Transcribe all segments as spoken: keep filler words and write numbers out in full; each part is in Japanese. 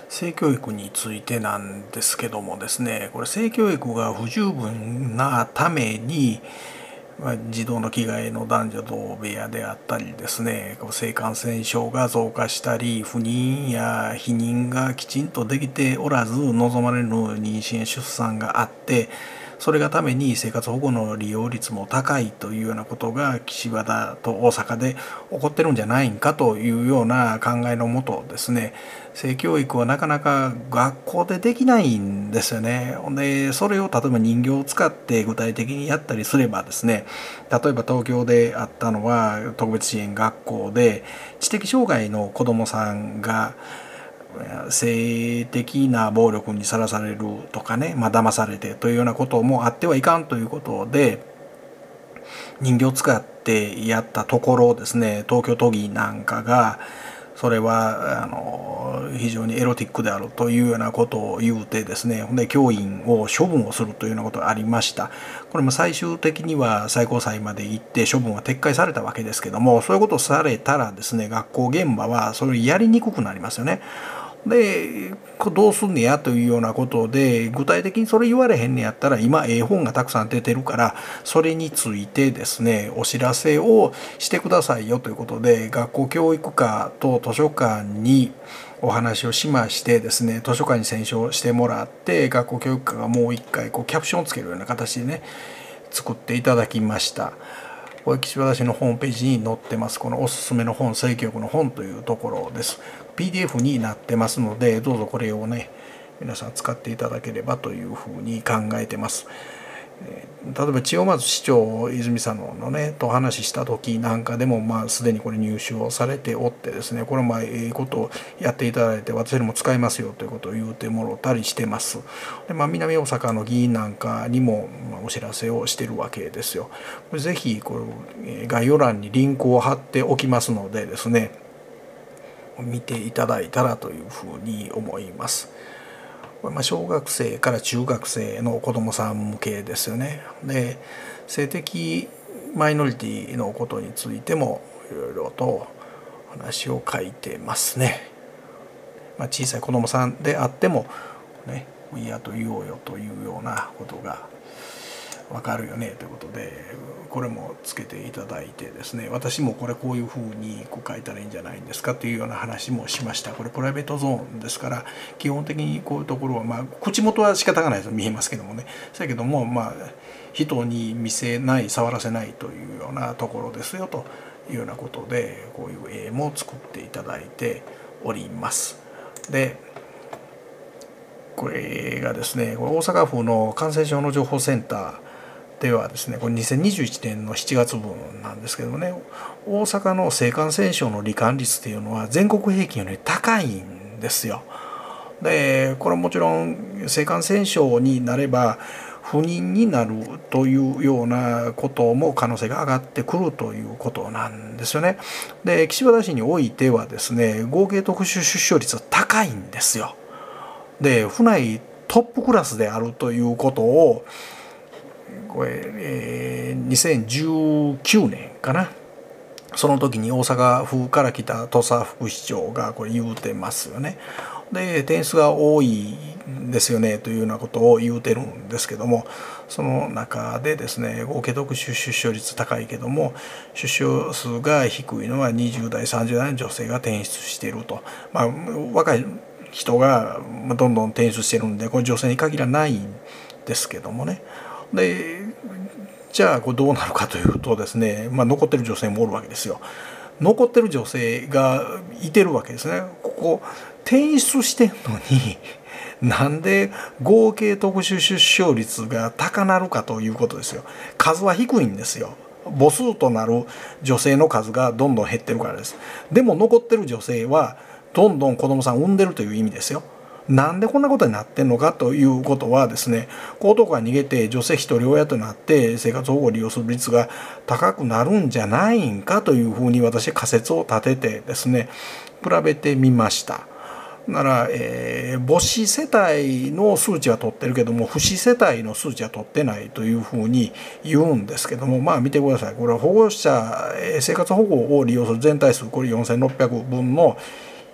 性教育についてなんですけどもですね、これ性教育が不十分なために、まあ、児童の着替えの男女同部屋であったりですね、性感染症が増加したり、不妊や避妊がきちんとできておらず、望まれる妊娠や出産があって、それがために生活保護の利用率も高いというようなことが岸和田と大阪で起こってるんじゃないかというような考えのもとですね、性教育はなかなか学校でできないんですよね。でそれを例えば人形を使って具体的にやったりすればですね、例えば東京であったのは特別支援学校で知的障害の子どもさんが性的な暴力にさらされるとかね、まあ騙されてというようなこともあってはいかんということで、人形を使ってやったところですね、東京都議なんかがそれはあの非常にエロティックであるというようなことを言うてですね、で教員を処分をするというようなことがありました。これも最終的には最高裁まで行って処分は撤回されたわけですけども、そういうことをされたらですね、学校現場はそれをやりにくくなりますよね。でどうすんねやというようなことで、具体的にそれ言われへんねやったら、今ええ本がたくさん出てるから、それについてですねお知らせをしてくださいよということで、学校教育課と図書館にお話をしましてですね、図書館に選書してもらって、学校教育課がもう一回こうキャプションをつけるような形でね作っていただきました。これ岸和田市のホームページに載ってます。このおすすめの本、性教育の本というところです。 ピーディーエフ になってますので、どうぞこれをね皆さん使っていただければというふうに考えてます。例えば千代松市長泉佐野のねと話した時なんかでも、まあすでにこれ入手をされておってですね、これもまあええことをやっていただいて、私にも使いますよということを言うてもろたりしてます。で、まあ、南大阪の議員なんかにもお知らせをしてるわけですよ。これぜひこれ概要欄にリンクを貼っておきますのでですね、見ていただいたらというふうに思います。まあ、小学生から中学生の子どもさん向けですよね。で性的マイノリティのことについてもいろいろと話を書いてますね。まあ、小さい子どもさんであってもね、嫌と言おうよというようなことが分かるよねということで、これもつけていただいてですね、私もこれこういうふうにこう書いたらいいんじゃないんですかというような話もしました。これプライベートゾーンですから、基本的にこういうところは、まあ口元は仕方がないと見えますけどもね、だけどもまあ人に見せない、触らせないというようなところですよというようなことで、こういう絵も作っていただいております。でこれがですね、これ大阪府の感染症の情報センターではですね、これにせんにじゅういちねんのしちがつぶんなんですけどもね、大阪の性感染症の罹患率っていうのは全国平均より高いんですよ。でこれもちろん性感染症になれば不妊になるというようなことも可能性が上がってくるということなんですよね。で岸和田市においてはですね、合計特殊出生率は高いんですよ。で府内トップクラスであるということをこれ、えー、にせんじゅうきゅうねんかな、その時に大阪府から来た土佐副市長がこれ言うてますよね。で点数が多いんですよねというようなことを言うてるんですけども、その中でですね、合計特殊出生率高いけども出生数が低いのはにじゅうだいさんじゅうだいの女性が転出していると。まあ若い人がどんどん転出してるんで、これ女性に限らないんですけどもね。でじゃあこれどうなるかというとですね、まあ、残ってる女性もおるわけですよ。残ってる女性がいてるわけですね。ここ転出してんのになんで合計特殊出生率が高なるかということですよ。数は低いんですよ。母数となる女性の数がどんどん減ってるからです。でも残ってる女性はどんどん子供さん産んでるという意味ですよ。なんでこんなことになってんのかということはですね、男が逃げて女性一人親となって生活保護を利用する率が高くなるんじゃないんかというふうに私仮説を立ててですね比べてみました。なら、えー、母子世帯の数値は取ってるけども父子世帯の数値は取ってないというふうに言うんですけども、まあ見てください。これは保護者生活保護を利用する全体数、これよんせんろっぴゃくぶんの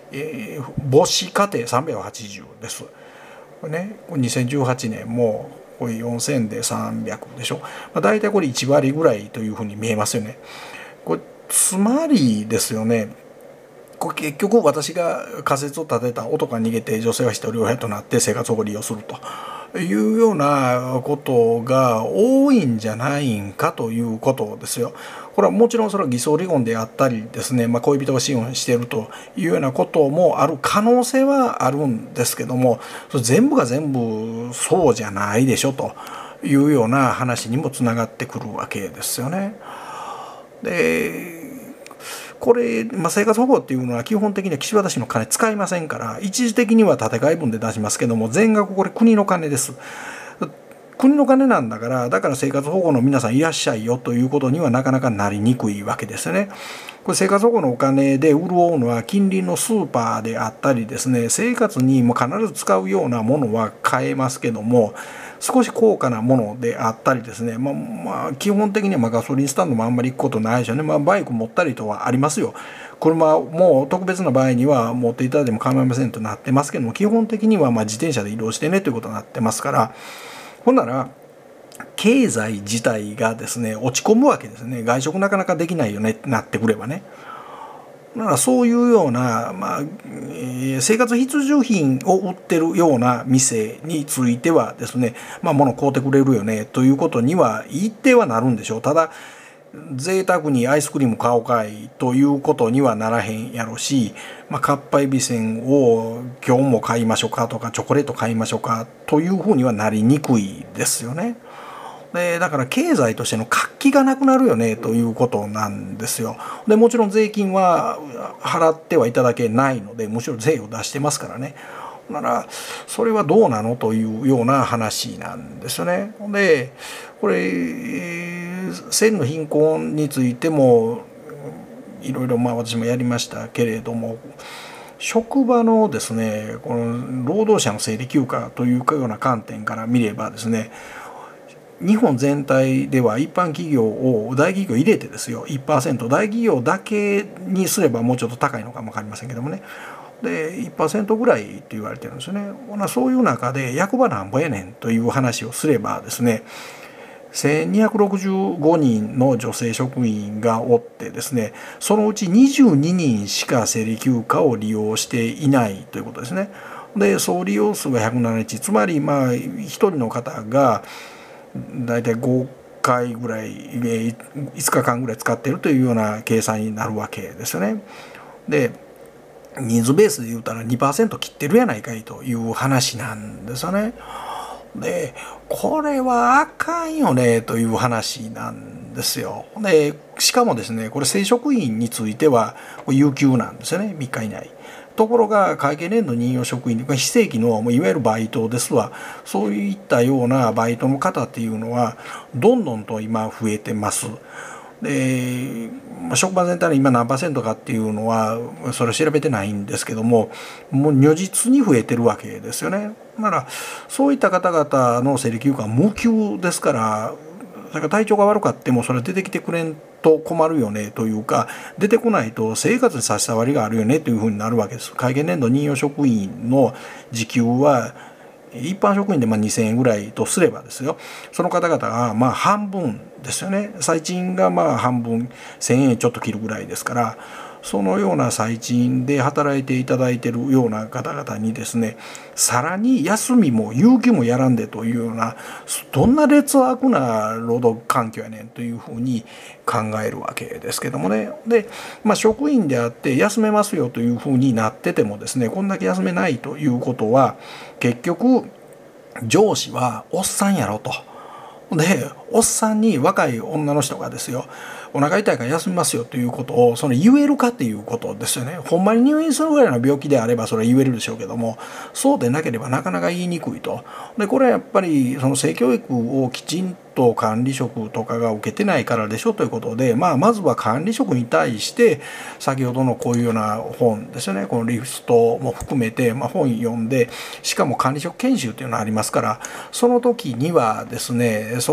えー、母子家庭さんびゃくはちじゅうです。これね、にせんじゅうはちねんもこれよんせんでさんびゃくでしょ、まあ、大体これいちわりぐらいというふうに見えますよね。これつまりですよね、これ結局私が仮説を立てた男が逃げて女性は一人親となって生活保護を利用するというようなことが多いんじゃないんかということですよ。これはもちろんそれは偽装離婚であったりですね、まあ、恋人が支援しているというようなこともある可能性はあるんですけども、それ全部が全部そうじゃないでしょというような話にもつながってくるわけですよね。でこれ、まあ、生活保護っていうのは基本的には岸和田市の金使いませんから、一時的には建て替え分で出しますけども、全額これ国の金です。国の金なんだから、だから生活保護の皆さんいらっしゃいよということにはなかなかなりにくいわけですよね。これ生活保護のお金で潤うのは近隣のスーパーであったりですね、生活にも必ず使うようなものは買えますけども、少し高価なものであったりですね、まあ、まあ基本的にはまあガソリンスタンドもあんまり行くことないですよね。まあ、バイク持ったりとはありますよ。車も特別な場合には持っていただいても構いませんとなってますけども、基本的にはまあ自転車で移動してねということになってますから、ほんなら経済自体がですね落ち込むわけですね。外食なかなかできないよねってなってくればね。だからそういうような、まあえー、生活必需品を売ってるような店についてはですね、まあ物買うてくれるよねということには言ってはなるんでしょう。ただ贅沢にアイスクリーム買おうかいということにはならへんやろし、まあ、かっぱえびせんを今日も買いましょうかとかチョコレート買いましょうかというふうにはなりにくいですよね。でだから経済としての活気がなくなるよねということなんですよ。でもちろん税金は払ってはいただけないので、むしろ税を出してますからね。ならそれはどうなのというような話なんですよね。でこれ線の貧困についてもいろいろまあ私もやりましたけれども、職場のですねこの労働者の生理休暇というような観点から見ればですね、日本全体では一般企業を大企業入れてですよ いちパーセント 大企業だけにすればもうちょっと高いのかも分かりませんけどもね、で いちパーセント ぐらいって言われてるんですよね。そういう中で役場なんぼやねんという話をすればですね、せんにひゃくろくじゅうごにんの女性職員がおってですね、そのうちにじゅうににんしか生理休暇を利用していないということですね。で総利用数がひゃくななにち、つまりまあひとりの方がだいたいごかいぐらいいつかかんぐらい使っているというような計算になるわけですよね。で人数ベースで言うたら にパーセント 切ってるやないかいという話なんですよね。でこれはあかんよねという話なんですよ。でしかもですねこれ正職員については有給なんですよね、みっか以内。ところが会計年度任用職員非正規のいわゆるバイトですわ、そういったようなバイトの方っていうのはどんどんと今増えてます。で職場全体の今何パーセントかっていうのはそれ調べてないんですけども、もう如実に増えてるわけですよね。ならそういった方々の生理休暇は無給ですから、だから体調が悪かってもそれ出てきてくれんと困るよねというか、出てこないと生活に差し障りがあるよねというふうになるわけです。会計年度任用職員の時給は一般職員でまあにせんえんぐらいとすればですよ、その方々がまあ半分ですよね。最賃がまあ半分せんえんちょっと切るぐらいですから、そのような最賃で働いていただいているような方々にですね、さらに休みも有給もやらんでというような、どんな劣悪な労働環境やねんというふうに考えるわけですけどもね。で、まあ、職員であって休めますよというふうになっててもですね、こんだけ休めないということは結局上司はおっさんやろと。でおっさんに若い女の人がですよ、お腹痛いから休みますよということをその言えるかっていうことですよね。ほんまに入院するぐらいの病気であればそれは言えるでしょうけども、そうでなければなかなか言いにくいと。でこれはやっぱりその性教育をきちんと管理職とかが受けてないからでしょということで、まあ、まずは管理職に対して先ほどのこういうような本ですよね、このリストも含めて、まあ、本読んで、しかも管理職研修というのがありますから、その時にはですねそこで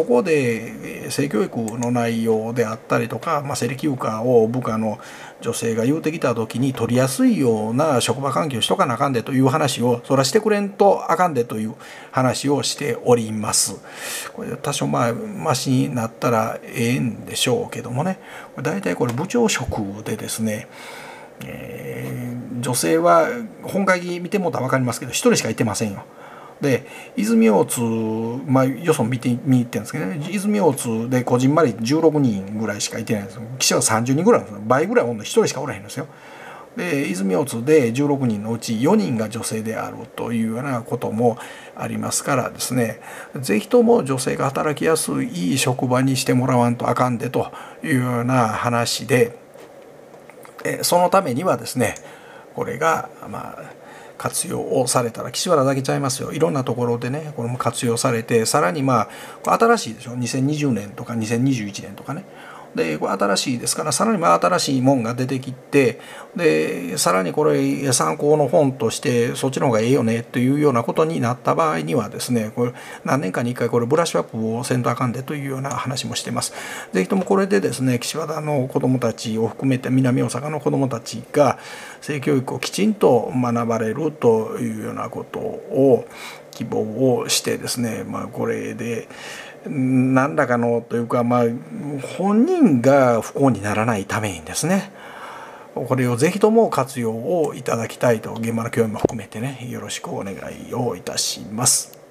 で性教育の内容であったりとか、まあ、生理休暇を部下の女性が言うてきた時に取りやすいような職場環境しとかなあかんでという話をそらしてくれんとあかんでという話をしております。これ多少まあマシになったらええんでしょうけどもね、だいたいこれ部長職でですね、えー、女性は本会議見てもらったら分かりますけどひとりしかいてませんよ。で泉大津、まあ、よそ見て見に行ってるんですけどね、泉大津でこじんまりじゅうろくにんぐらいしかいてないんですよ。記者はさんじゅうにんぐらいなんですよ。倍ぐらいおんのひとりしかおらへんんですよ。で泉大津でじゅうろくにんのうちよにんが女性であるというようなこともありますからですね、是非とも女性が働きやすいいい職場にしてもらわんとあかんでというような話で、そのためにはですねこれがまあ活用をされたら、岸和田だけちゃいますよ、いろんなところでねこれも活用されて、さらにまあ新しいでしょ、にせんにじゅうねんとかにせんにじゅういちねんとかね、でこれ新しいですから、さらにまあ新しいもんが出てきて、でさらにこれ参考の本としてそっちの方がええよねというようなことになった場合にはですね、これ何年かにいっかいこれブラッシュアップをせんとあかんでというような話もしてます。ぜひともこれでですね岸和田の子どもたちを含めて南大阪の子どもたちが性教育をきちんと学ばれるというようなことを希望をしてですね、まあ、これで何らかのというか、まあ、本人が不幸にならないためにですねこれをぜひとも活用をいただきたいと、現場の教員も含めてねよろしくお願いをいたします。